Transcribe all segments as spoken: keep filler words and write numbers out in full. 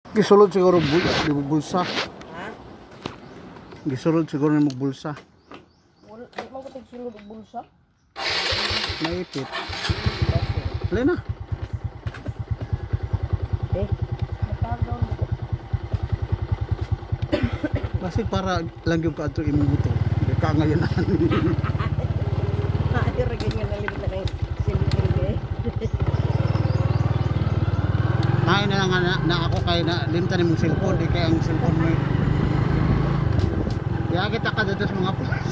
Gisulod siguro bul di mo bulsa. Ha? Gisulod siguro ni mo bulsa. Wala, di man ko tigsulod og bulsa. Naipit. Alin na. Eh, matagaw mo. Kasi para lang yung ka ato imong buto. Di ka ngayon na. Ay, ragyan nga nalimit na kay cellphone eh. Ay na lang na, na ako kay na limtan imong cellphone di kay ang cellphone mo. Ya kita ka dito sa mga plus.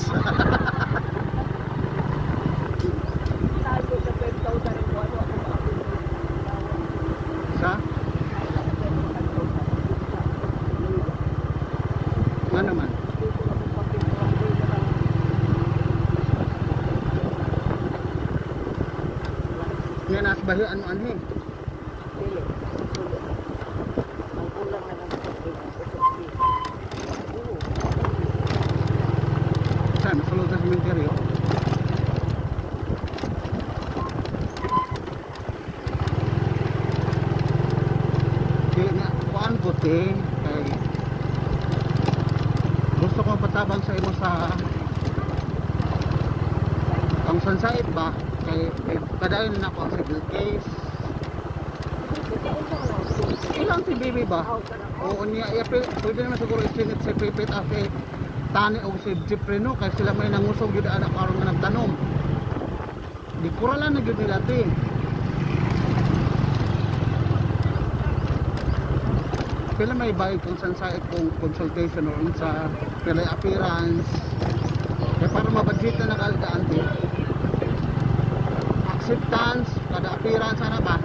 Tago sa five thousand ko ano ako makapili. Sa? Nga naman. Nga nas bahian mo anhi. Dili. Ang ulang na lang sa Saan? Masulod sa cemetery. Kaya nga, kuhaan ko te, kay gusto ko patabang sa imo sa ang sunside ba? Kay padayon na ako ang civil case. Ilang si baby ba? Oo niya, pwede naman siguro isinit si Pipit after tani o si Jepreno kay sila may nangusog yun anak karon nga nagtanom. Di kuralan na yun nila ti. Pila may bayad kung saan sa kung consultation o sa pila appearance kaya para mabudget na nakalitaan ti. Acceptance, kada appearance ano ba?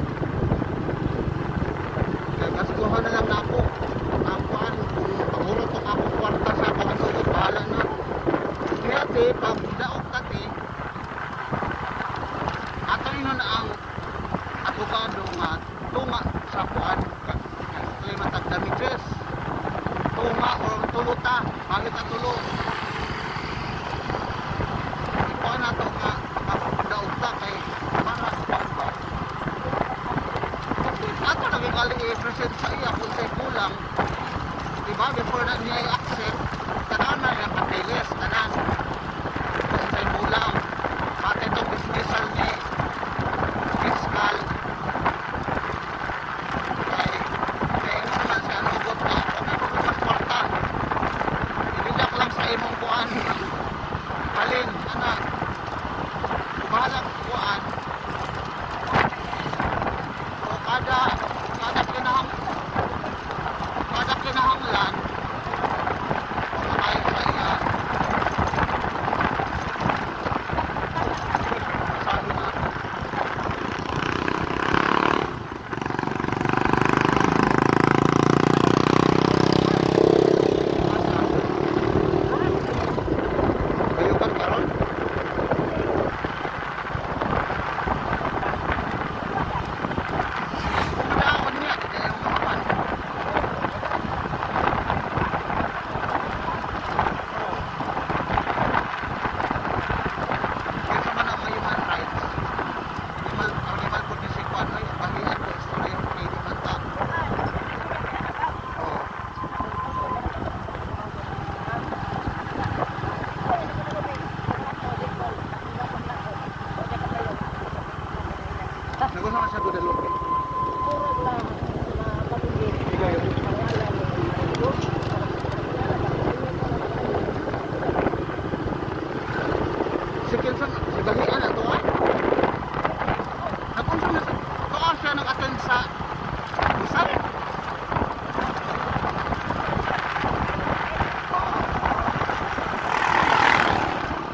Kaya gastuhan na lang na ako. Ako ano, kung pagurot ko ako kwarta sa pagkasugot, bahala na. Kaya ti, pag daog ka ti, ato yun na ang abogado nga tunga sa kuan lima tag damages. Tunga o tuluta, bagit ang tulo. Ikuan na to nga daog ka kay para kuan ba. Ato naging kali i-present sa iya kung sa'y kulang. Diba, before na niya i-accept, tanan na yung papilis, tanan. Kung sa'y kulang. Pati itong dismissal ni fiscal. Kaya, kaya ito naman siya nugot na ako. May pagkakas kwarta. Ibigak lang sa imong kuan. Halin, anak. Bahalang kuan. So, kada, kada kinahang, kada kinahanglan, kumakain sa iya. Sabi na, kayo kan karon? Daon niya, di kayo makapan. Kaya naman ang human rights. Animal, animal po si Kwan, ay, bahihan ko, istorya ko kayo naman ta. Oo. Nagusama siya Guadalupe. Kurang lang na pamilya. Ikaw yun. Si Kinson, si Bahian na to ah. Nakunsa na sa, doon siya nag-attend sa Isap.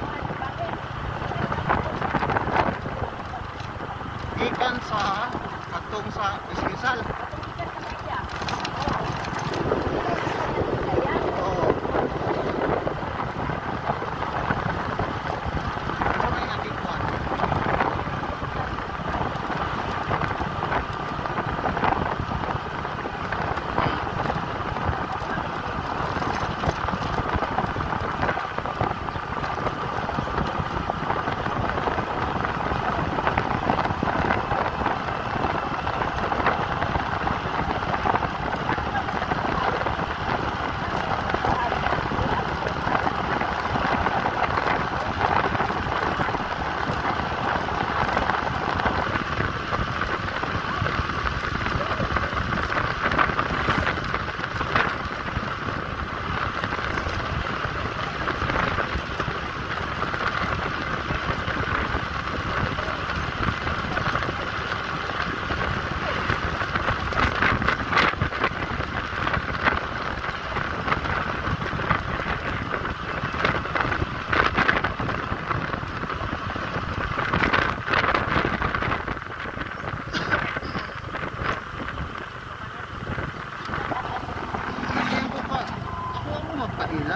Gikan sa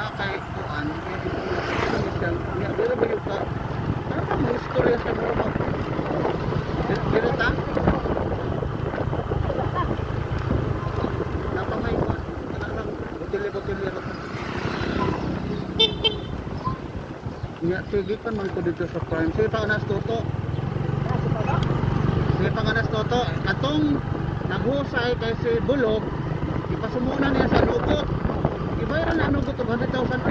na kay kuan isang niya dili ba yung ka ano pa mo istorya sa mga mag dili ta napamay ko ano lang butili-butili ro niya sige kan man ko dito sa prime sige pa anas toto sige pa anas toto katong naghusay kay si Bulog ipasumunan niya sa lugot ibayaran na nugot of one hundred thousand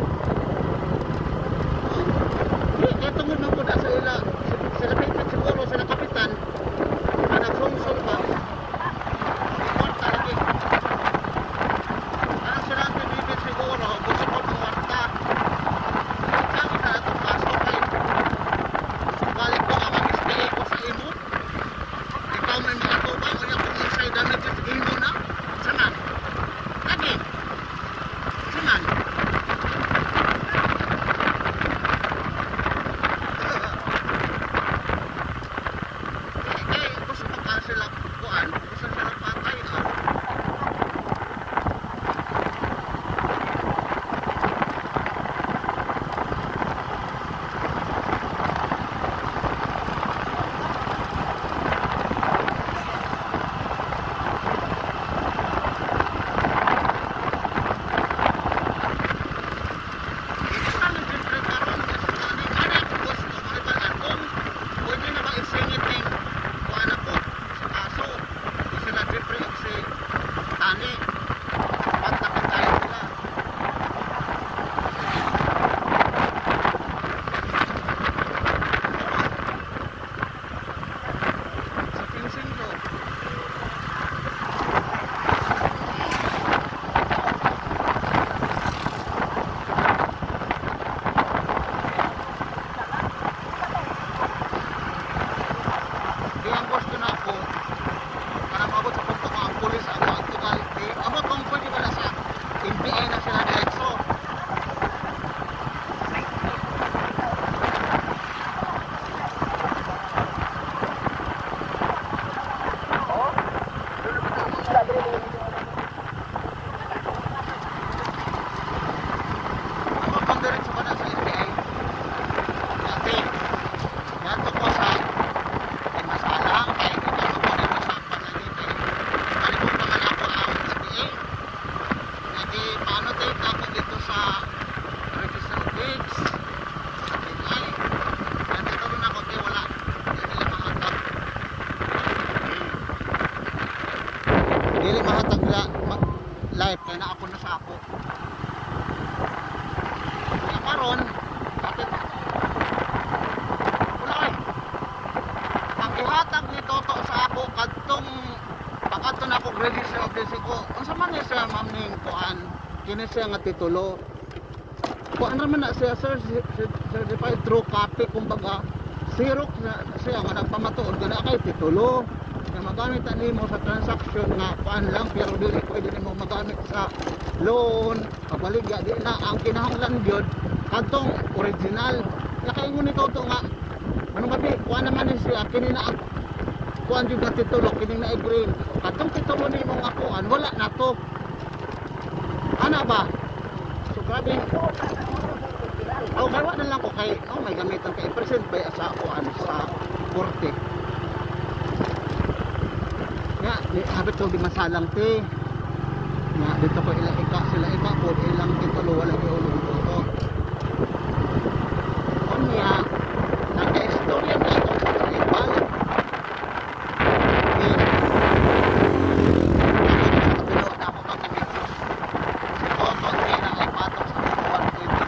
eh eto mo man po na sa ila sila pipit siguro sila kapitan na nagsulsul ba kwarta lagi ano sila ang pipit siguro gusto ko ng kwarta kami na itong kaso kay balik ko ang mag-stay ko sa imo ikaw may mga tubang o yung kung isa'y damit sa imo na saman lagi saman eh gusto ko ka sila kuan gusto sila patay ah dili mahatag la ma, life kaya na ako na sa ako kaya karon bakit wala ay ang ihatag ni Toto sa ako kadtong pakadto na ako register of this ko unsa man ni siya ma'am ning kuan kini siya nga titulo kuan raman na siya sir certified true copy kumbaga Xerox na siya nga nagpamatuod nga na kay titulo na magamit nimo sa transaction nga kuan lang pero dili pwede nimo magamit sa loan pabaligya di na ang kinahanglan gyud kadtong original ya kay ngun ikaw to nga ano ba di kuan naman ni siya kini na kuan jud nga titulo kini na i-green kadtong titulo nimo nga kuan wala na to ana ba so grabe oh gawa na lang ko kay oh may gamitan kay present by sa kuan sa korte nga di habit ko di masalang te nga dito ko ilang ika sila ika po ilang titulo wala kay ulo dito onya naka-istorya na ito sa tribal eh ako sa kapilo na ako kang namigros si Toto kaya na ay patok sa one twenty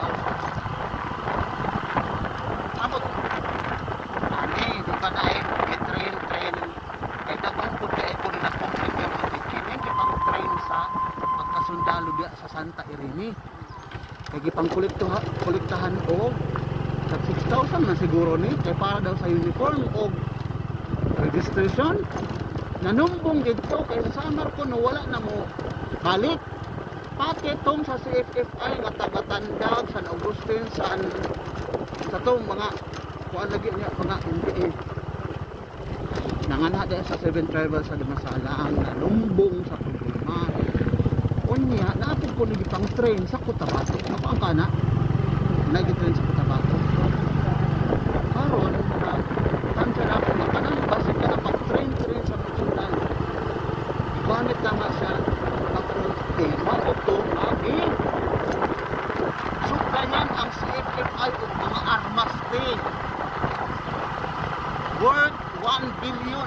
abot ani di pa na eh train train kay dagang po kaya po na computer kini kipang train sa pagkasundalo diya sa Santa Irene kay gipang kolektahan kolektahan og sa six thousand na siguro ni kay para daw sa uniform og registration nanumbong dito kay sa summer ko no wala na mo balik pati tong sa C F F I nga taga-Tandag San Agustin San sa tong mga kuan lagi niya mga N P A nangana dahil sa seven tribal sa Dimasalang nalumbong sa problema unya naapid ko po lagi pang train sa Cotabato. Ako ang kana. Nag-train sa Cotabato. Karon na tansya na ako na kanang basic ka na pag-train train sa Machulan. Ibanit na nga siya pag-train day. Maoto, abi. Suplayan ang C F F I o mga armas day. Worth one billion.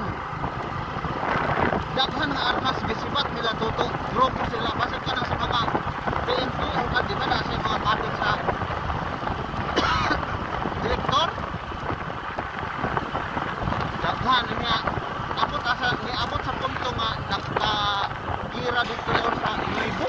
Daghan nga armas gisibat nila toto. Grupo sila basic ka na sa mga P N P o ka di ba na sa mga kapit sa direktor. Daghan niya abot asa ni abot sa punto nga nagka-gira dito sa Nuevo.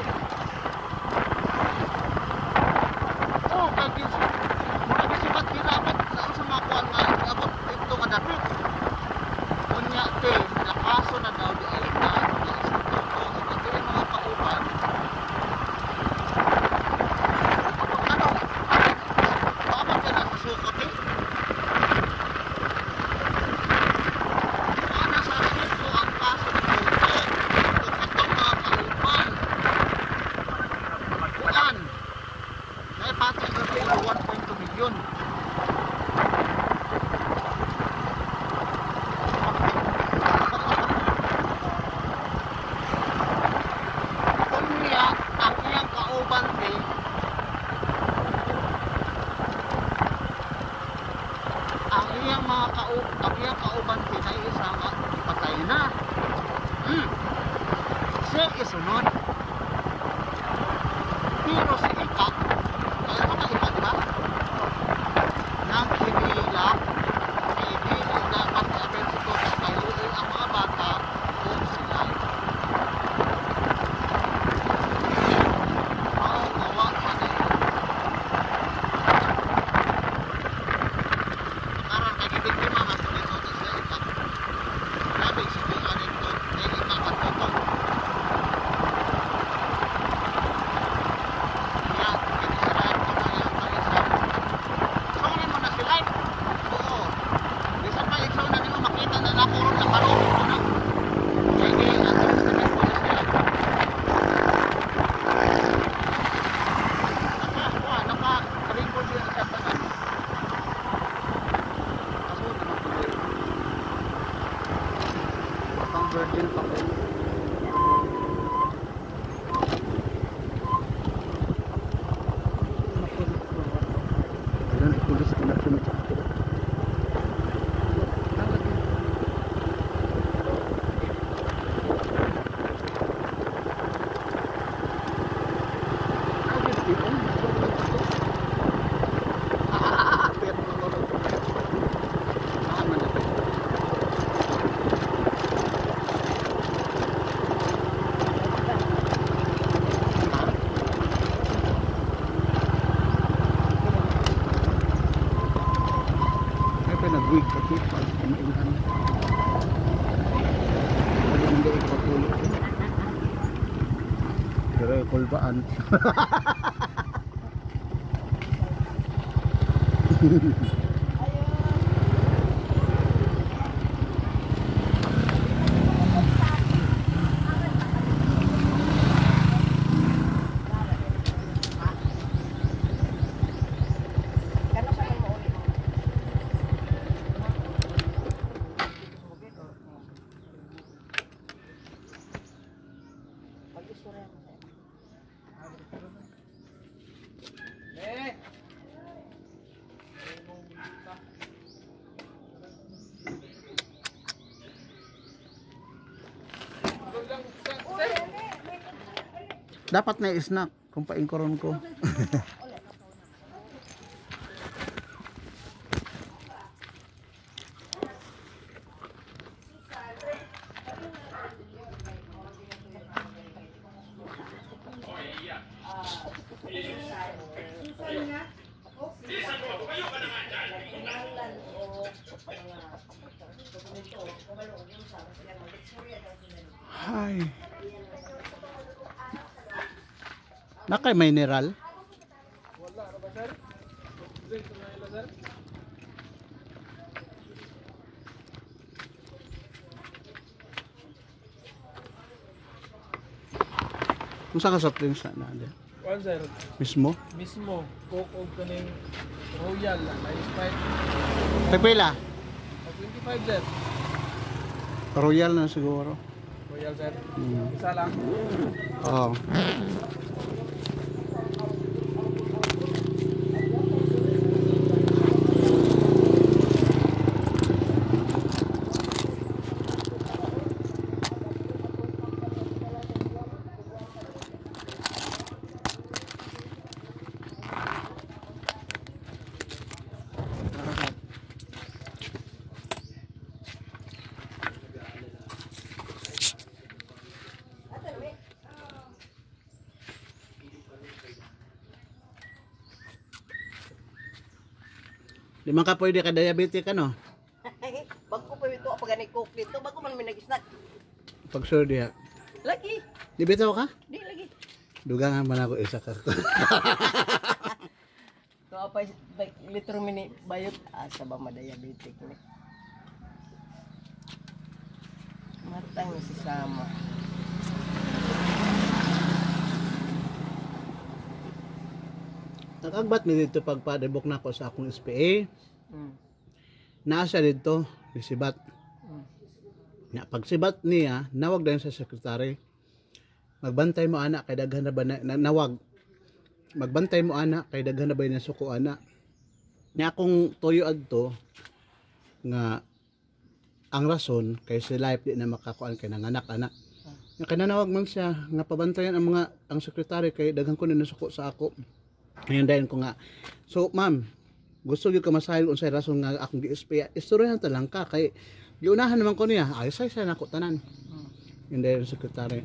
Oh, kay gis. Mura gisibat nila abot sa mga kuan nga abot dito nga dapit. Kunya te nakaso na daw di ay na isang toto sa dili mga kauban. Ano? Bakit ka na sa sukot eh? Ana sa sukot ang kaso ng toto. Ito katong mga kauban. Kuan. Naipatay na sila one point two million. Kunya ang iyang kauban din ang iyang mga kau ang iyang kauban din ay isa nga ipatay na. Hmm. Siya isunod. Pero si Ika, kaya ito ka Ika, di ba? Nang hinila, hindi na pag-abel si Tota kayuin ang mga bata kung sila. Ang gawa sa nila. Karon kay gibiktima nga po nito si Ika. Grabe si Ika nito, kay Ika katutok. Kaya, kinisirahan ko na yung pag-isa. Sawin mo na si Life. Oo. Bisan pa ikaw na nimo makita na nakurot na parong mo na. Kaya di, ang investigative po na sila. Naka, kuha, naka-record yun sa tanan. Kaso naman tuloy. Pang virgin pa po. Ayan, pulis ko na sunod sa akin. Nag-wig pati pag kinaingan. Pwede hindi ipapulot. Pero yung kulbaan. Dapat na snack kung paingkoron ko. Hi. Nakay mineral? Wala na ba sir? Drink na ila sir? Kung saan ka soft drinks na na? One sir, Mismo? mismo, coke o kaning royal, na Sprite. Tagpila? twenty-five sir. Royal na siguro. Royal sir. Hmm. Isa lang. Oo. Di man ka pwede ka diabetic ano? Bago pa ito ang pagani coke dito, bago man may nag-snack. Pag sure diha. Lagi, Di bitaw ka? di lagi. Dugangan man ako isa ka. To apa like litro mini bayot asa ba ma-diabetic ni. Matang si sama. Nagagbat mi dito pag padibok na ako sa akong S P A. Hmm. Naa siya dito, isibat. Hmm. Na pag sibat niya, nawag dayon sa sekretary. Magbantay mo ana kay daghan na ba na, na, nawag. Magbantay mo ana kay daghan na ba na suko ana. Nya akong tuyo adto nga ang rason kay si life di na makakuan kay nanganak ana. Nga kananawag man siya nga pabantayan ang mga ang sekretary kay daghan ko na nasuko sa ako. Ngayon dahil ko nga. So ma'am, gusto gyud ka masahil unsay rason nga akong gi-S P A. Istoryahan ta lang ka kay giunahan naman ko niya. Ay say say nako tanan. Hmm. Yung dahil sekretary.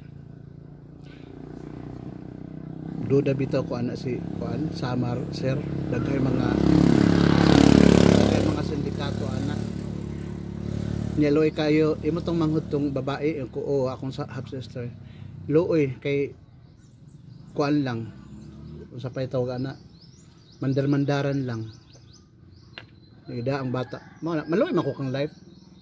Duda bitaw ko ana si kuan Samar sir, daghay mga daghay mga sindikato ana. Niya loy kayo imo tong manghud tong babae ko o akong half sister. Looy kay kuan lang sa paytawag ana mandar-mandaran lang ida ang bata mo maluoy man ko kang life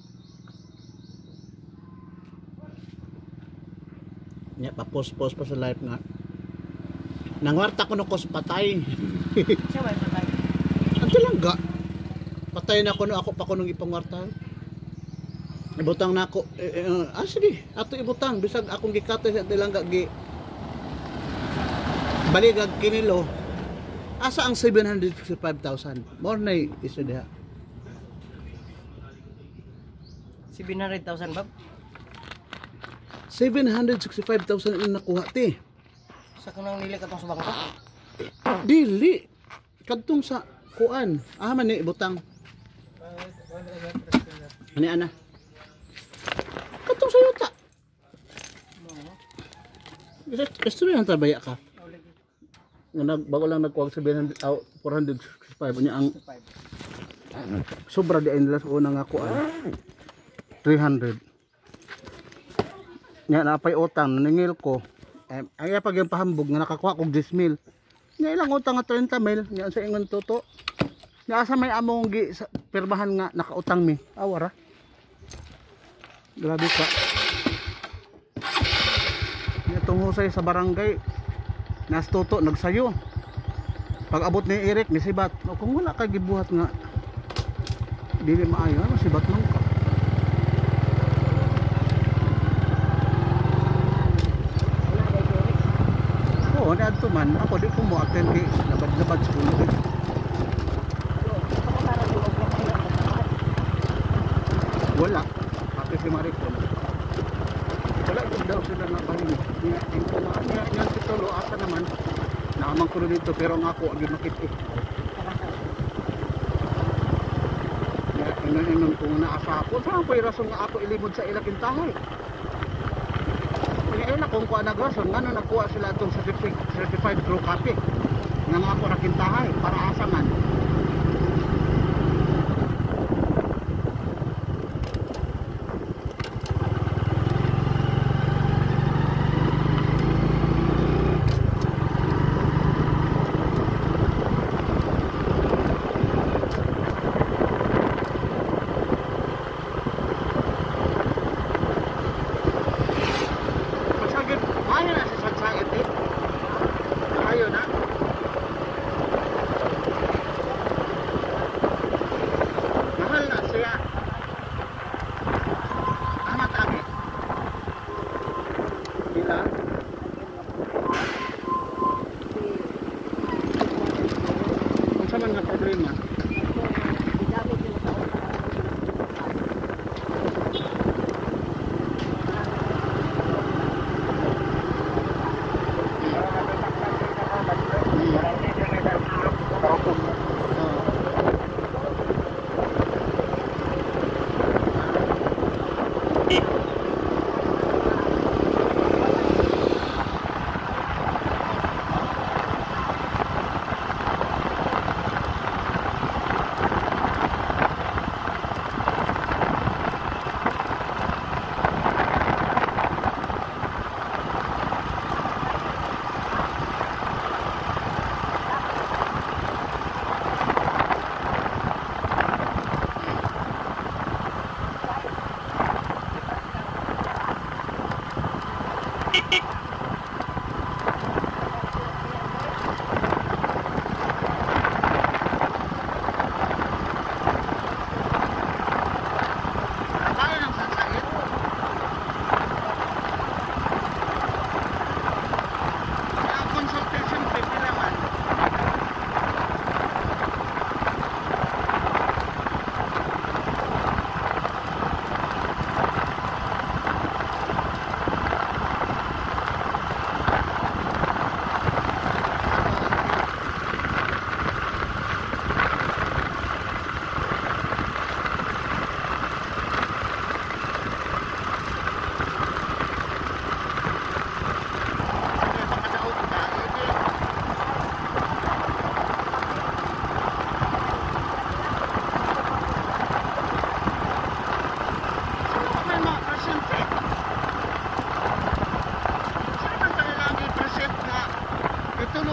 nya pa post post pa sa life nga nangwarta ko no kos patay Siya ba patay? ang tilangga patay na ko no ako pa ko nung ipangwartahan ibutang na ako eh, eh, ah sige ato ibutang bisag akong gikatay sa tilangga gi baligag kinilo asa ang seven hundred sixty-five thousand more na iso diha seven hundred thousand bab? seven hundred sixty-five thousand ang nakuha ti Sa kunang nili ka tong sa bangko? dili kadtong sa kuan ah man ni ibutang ani ana kadtong sa yuta istorya ang tabaya ka nga nag bago lang nagkuwag sa oh, four hundred sixty-five nya ang sobra di ay nila sa unang nga kuan three hundred nya napay utang naningil ko eh, ay pag yung pahambog nga nakakuha kog ten mil nya ilang utang nga thirty mil nya sa ingon toto nya asa may among gi sa pirmahan nga nakautang mi awara grabe ka nya tunghusay sa barangay nas toto nagsayo pag abot ni Eric ni sibat o kung wala ka gibuhat nga dili maayo ano sibat man ka oo na adto man ako di ko mo attend kay labad-labad sa kuno wala pati si Maricon wala kung daw sila napahingi niya niya niya si Tolo asa naman naamang ko dito pero ang ako agad makiti niya inon-inon kung naasa ako saan ko rason nga ako ilimod sa ilakintahay niya ila kung kuha nagrason nga no nagkuha sila itong certified true copy nga nga ako nakintahay para asa man Masagit, ayaw na sa sagsagit eh.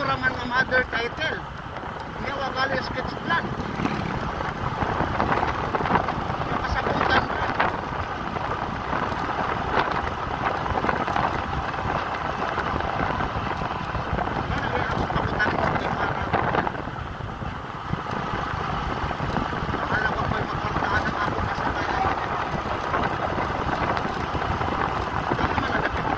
raman nga mother title. Niya wagali sketch plan. Kasabutan ra. Ano kaya ako kabutan ko ni Mara? Akala ko ko'y magkartaan ng ako kasabay ay. Ano naman na dapat?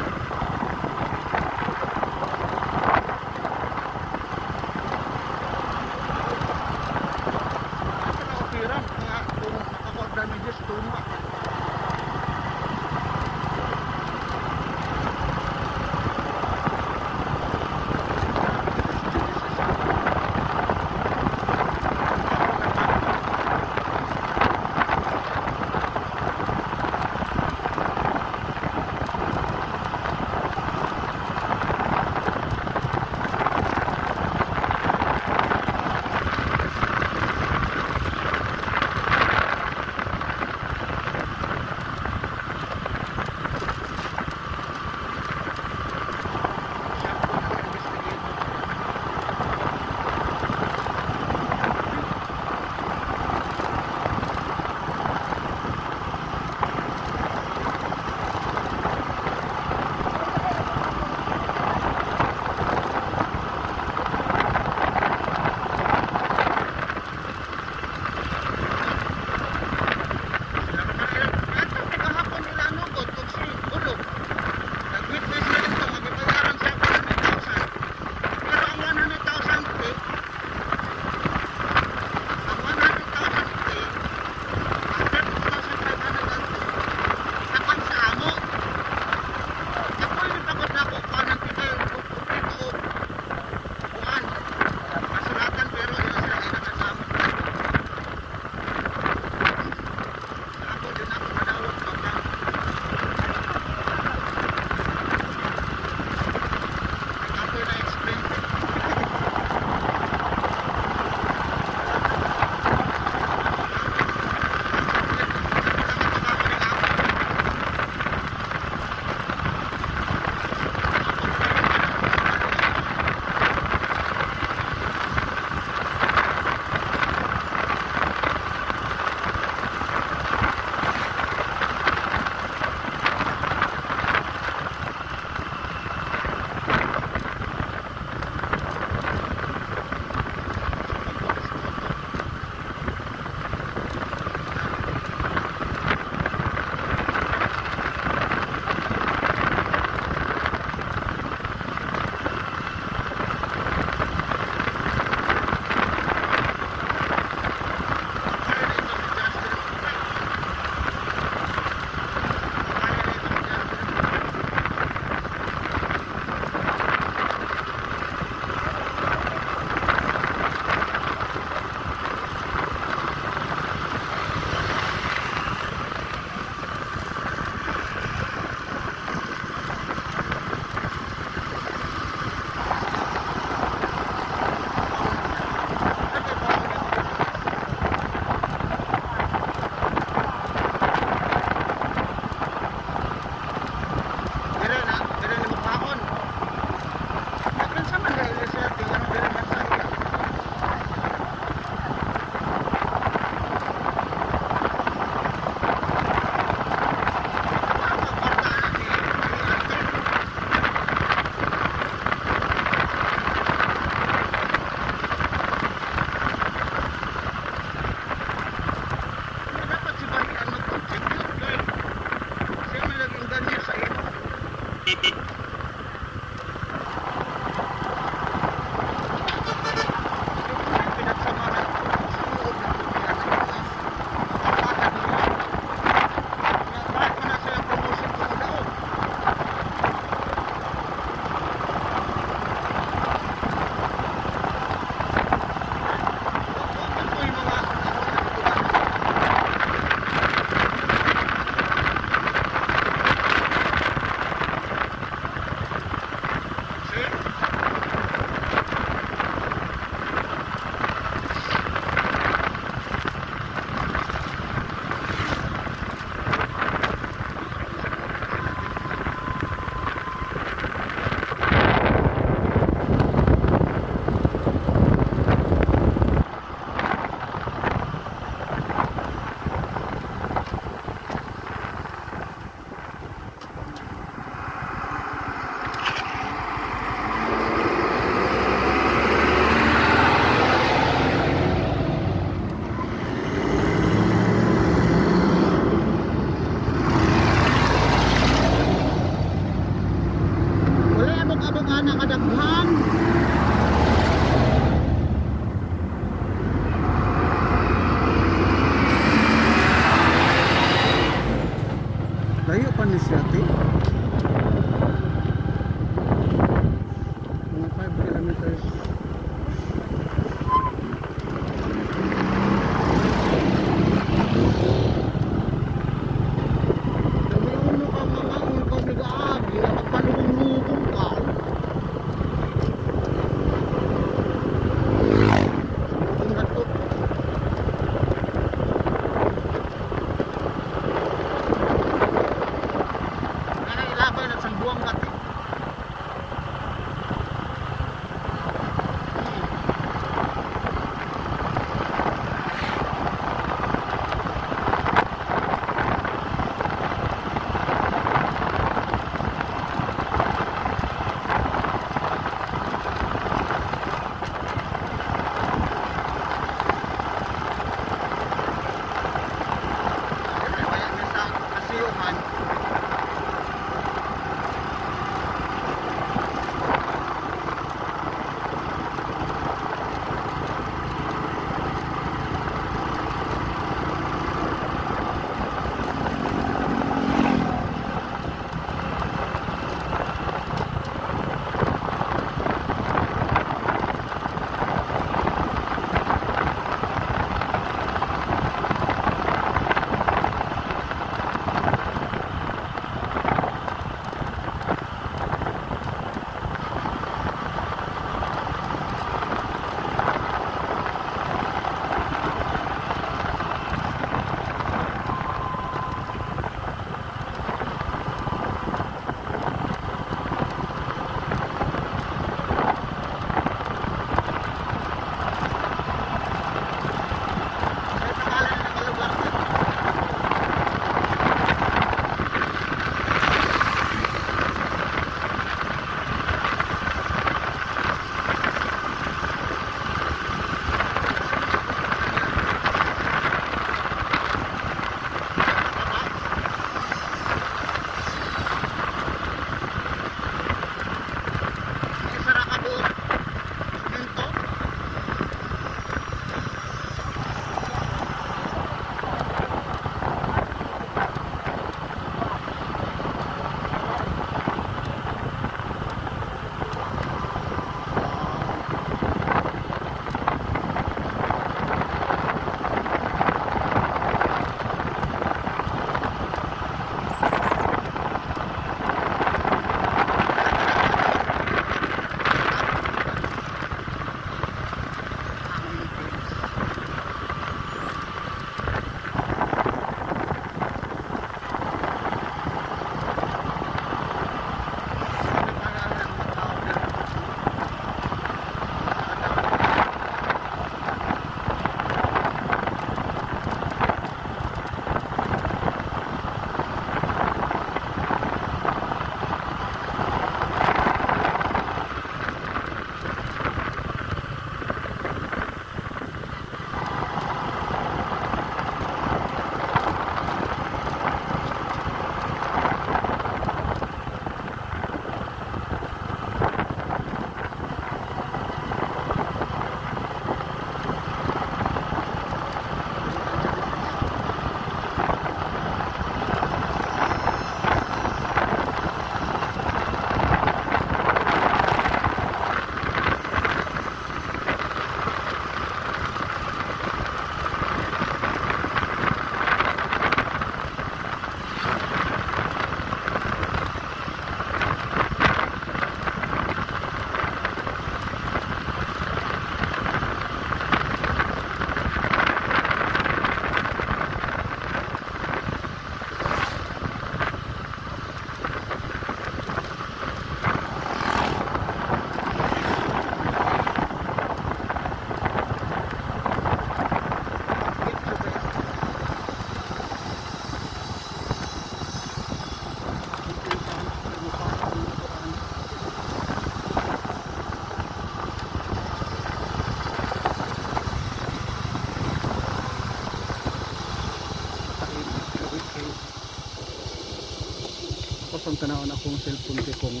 akong tanawan akong cellphone kay kung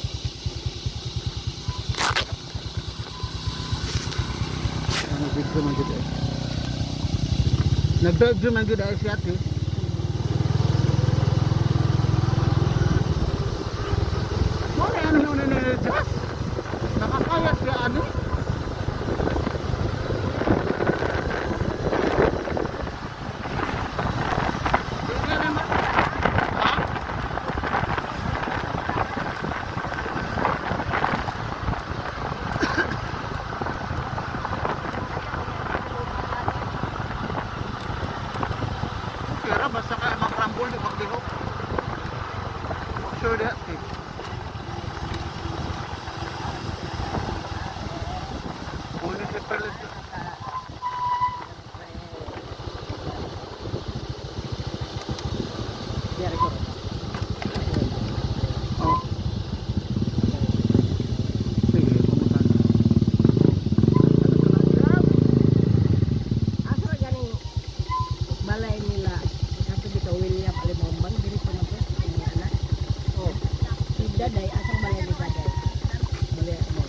nag-video man gud ay. Nag-video man gud ay siya ate. Mo na ano na na just. Nakakaya siya ano? Hindi naman. Ha? Kira basta kaya makrambol di maglihok. Sure that eh. Muna si Perlet. Biar ko. Oh. Sige, pumunta na. Asa ganing balay nila kato dito William Alimambang diri ko na po ini anak. Oh. Si Daday asang balay ni Daday. Balay mo.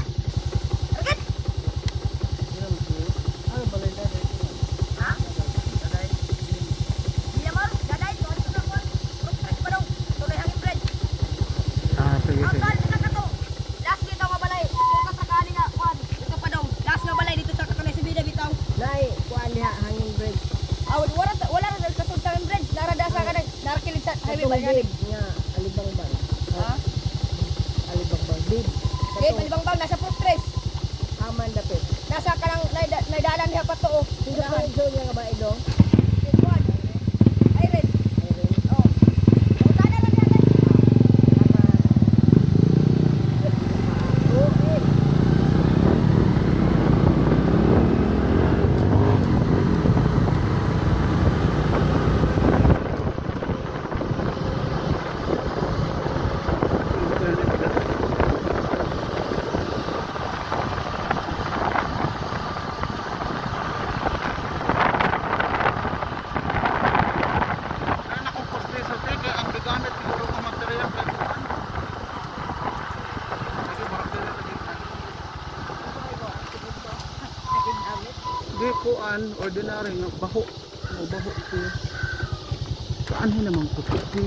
Ilang ko? Ano balay Daday? Ha? Daday. Iya mo, daday ko ito na ko. Press pa daw. Tuloy hangin bread. Ah, sige, Ang sige. dal ka kato. Last dito nga balay. Kung kasakali nga kwan. Ito pa daw. Last nga balay dito sa kanay si Bida bitaw. Nay, kuan diha hanging bridge. Awad wala wala na kasud sa bread. Narada sa kanay. Narakilid sa highway Katong ba bid nga Alibangbang. Ha? Alibangbang bid. Gate malibang nasa putres. Aman dapit. Nasa kanang naidalan diha pa to. Sino pa yung show niya nga ba ito? Kwan. Ay red. Ayun. Oh. Utana ra diha guys. Oh, eh. Ano na kung poste sa teke, ang gagamit siguro ng material kay kuan. Sige, marami na dito. Di kuan, ordinary nga baho. O baho ko. Saan hin naman ko puti.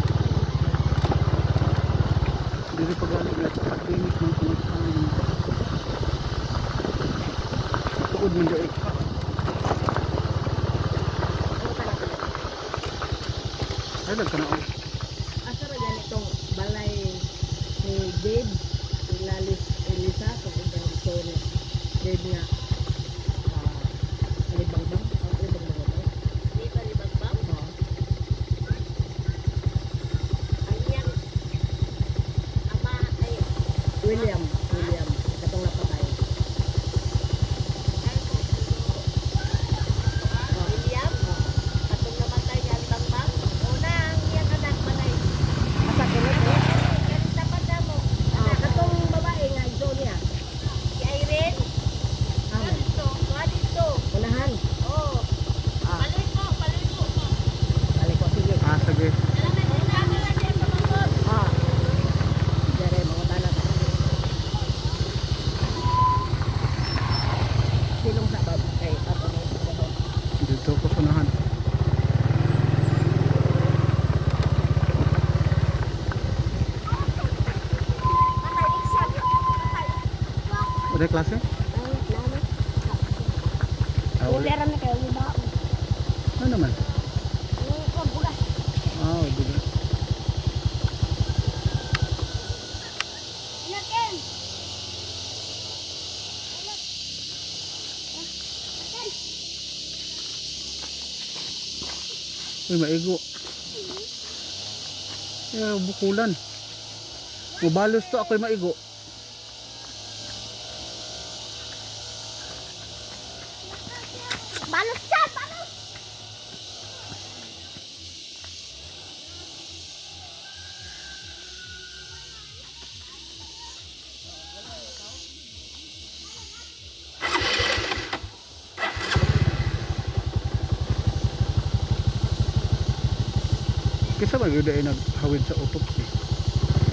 Dili pa galing na klinik ng kumakain. Tuod mo dyan. Ay, nagkanaan. Asa ra ganitong balay ni Dave Ilalis Elisa kung ibang story. Dave nga ah, Alibangbang. Ang Alibangbang ba? Di ba libagbang? Oo. Ang iyang ama ay William. William. Katong napatay. William. Katong namatay ni Alibangbang. Una ang iyang anak manay. Asa kinit eh? Ganun dapat na mo. Ah, katong babae nga ito niya. Si Irene. Ah, Ganito. Kuha dito. unahan. Oo. Ah, Palit mo. Palit mo. balik ko sige. Ah, sige. Alam mo, una na lang siya sa mangod. Ah. Dere mga tanat. Silong sa bab kay ato ni Dado. Dito ko sunahan. Patay, iksan. Patay. Udah kelasnya? Ah, ulit. Uliran na kayo, lima. Ano naman? Ang bugas. Ah, udah. Inakin. Uy, maigo. Eh, bukulan. Mubalos to, ako'y maigo. Balos siya, balos. Kisa ba yun ay naghawid sa autopsy?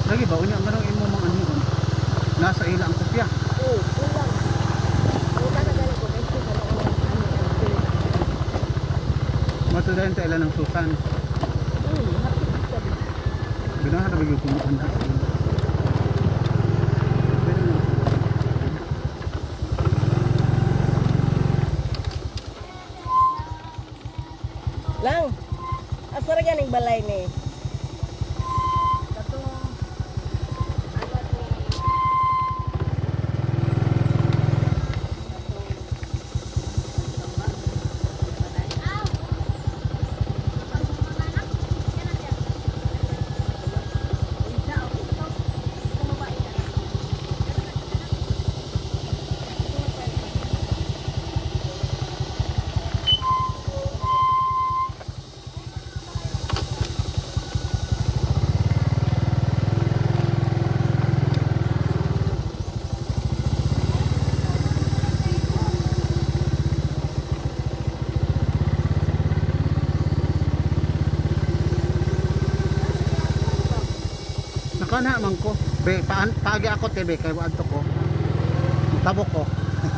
Lagi ba unya manong imo mga ano yun? Nasa ila ang kopya. Oo, ulang. Wala na galing ko kasi sa mga ano ano. Matudayan ta ila ng susan. Hmm, hapit ka din. Binahan na bigay kumuhan na sa ila. Lang. Asa ra ganing balay ni? Nakana man ko. Be, paan paagi ako tebe kay adto ko. Tabok ko.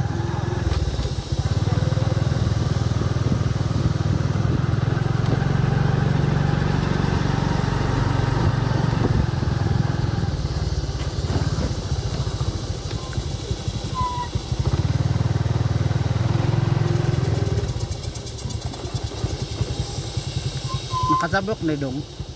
Nakasabok ni dong.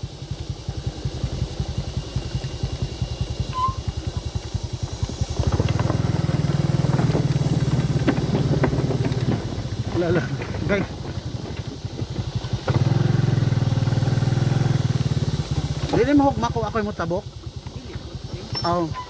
Lala, guys. Dili mo hugma ko ako mo tabok. Oh.